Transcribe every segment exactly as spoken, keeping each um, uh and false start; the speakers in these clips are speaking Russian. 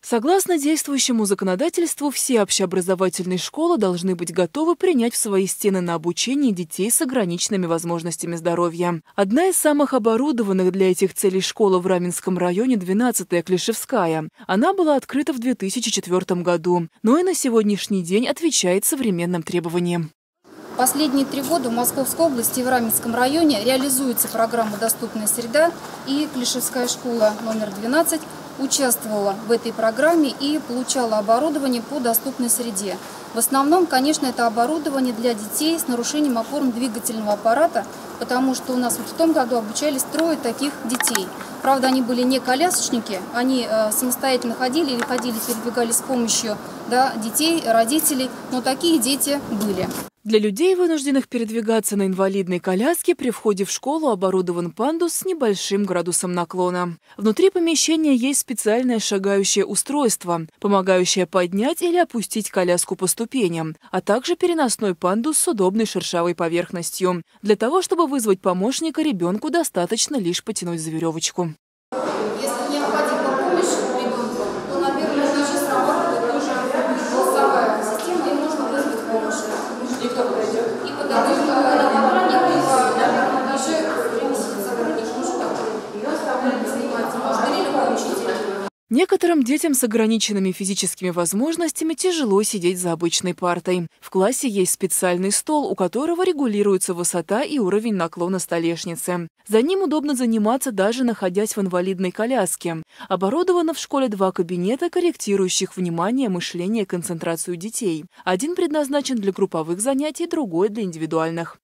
Согласно действующему законодательству, все общеобразовательные школы должны быть готовы принять в свои стены на обучение детей с ограниченными возможностями здоровья. Одна из самых оборудованных для этих целей школа в Раменском районе, двенадцатая Клишевская. Она была открыта в две тысячи четвёртом году, но и на сегодняшний день отвечает современным требованиям. Последние три года в Московской области и в Раменском районе реализуется программа «Доступная среда», и Клишевская школа номер двенадцать участвовала в этой программе и получала оборудование по доступной среде. В основном, конечно, это оборудование для детей с нарушением опорно-двигательного аппарата, потому что у нас вот в том году обучались трое таких детей. Правда, они были не колясочники, они э, самостоятельно ходили или ходили, передвигались с помощью да, детей, родителей, но такие дети были. Для людей, вынужденных передвигаться на инвалидной коляске, при входе в школу оборудован пандус с небольшим градусом наклона. Внутри помещения есть специальное шагающее устройство, помогающее поднять или опустить коляску по ступеням, а также переносной пандус с удобной шершавой поверхностью. Для того, чтобы вызвать помощника, ребенку достаточно лишь потянуть за веревочку. Если необходима помощь ребенку, то, наверное, даже срабатывает тоже голосовая система, и можно вызвать помощь. И кто подойдет? И подойдет новобранник, наверное, даже сотрудник кружка, и оставляет заниматься, может, или любой учитель. Некоторым детям с ограниченными физическими возможностями тяжело сидеть за обычной партой. В классе есть специальный стол, у которого регулируется высота и уровень наклона столешницы. За ним удобно заниматься, даже находясь в инвалидной коляске. Оборудовано в школе два кабинета, корректирующих внимание, мышление, концентрацию детей. Один предназначен для групповых занятий, другой для индивидуальных.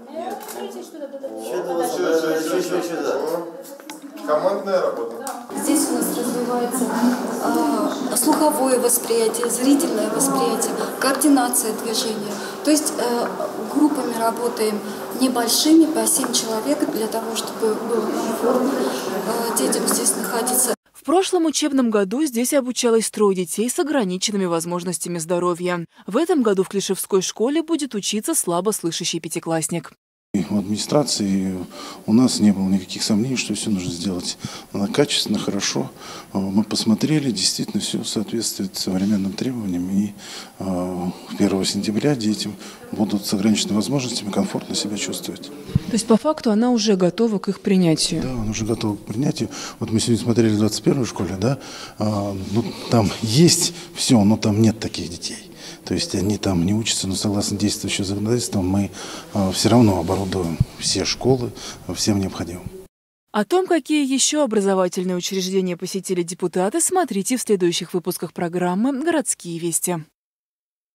Командная работа. Здесь у нас развивается э, слуховое восприятие, зрительное восприятие, координация движения. То есть э, группами работаем небольшими, по семь человек, для того, чтобы было комфортно э, детям здесь находиться. В прошлом учебном году здесь обучалось трое детей с ограниченными возможностями здоровья. В этом году в Клишевской школе будет учиться слабослышащий пятиклассник. В администрации у нас не было никаких сомнений, что все нужно сделать качественно, хорошо. Мы посмотрели, действительно все соответствует современным требованиям. И первого сентября детям будут с ограниченными возможностями комфортно себя чувствовать. То есть по факту она уже готова к их принятию? Да, она уже готова к принятию. Вот мы сегодня смотрели в двадцать первой школе, да, ну, там есть все, но там нет таких детей. То есть они там не учатся, но согласно действующему законодательству мы э, все равно оборудуем все школы всем необходимым. О том, какие еще образовательные учреждения посетили депутаты, смотрите в следующих выпусках программы «Городские вести».